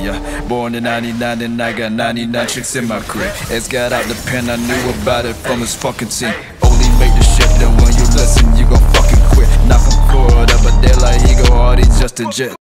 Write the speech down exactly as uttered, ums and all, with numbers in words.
yeah. Born in ninety-nine and I got ninety-nine chicks in my crib. It's got out the pen, I knew about it from his fucking team. Only make the shit, then when you listen, you gon' fucking quit. Knock him forward up, but they like he go hard, he's just a jet.